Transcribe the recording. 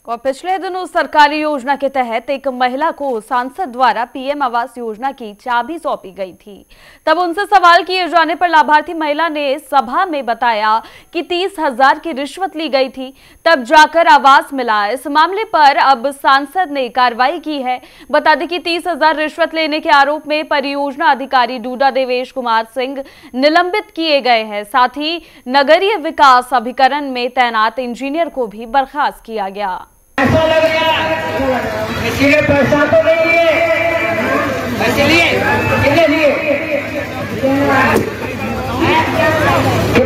और पिछले दिनों सरकारी योजना के तहत एक महिला को सांसद द्वारा पीएम आवास योजना की चाबी सौंपी गई थी। तब उनसे सवाल किए जाने पर लाभार्थी महिला ने सभा में बताया कि 30,000 की रिश्वत ली गई थी, तब जाकर आवास मिला। इस मामले पर अब सांसद ने कार्रवाई की है। बता दें कि 30,000 रिश्वत लेने के आरोप में परियोजना अधिकारी डूडा देवेश कुमार सिंह निलंबित किए गए हैं। साथ ही नगरीय विकास अभिकरण में तैनात इंजीनियर को भी बर्खास्त किया गया। ऐसा लग गया इसीलिए पैसा तो नहीं लिए, इसलिए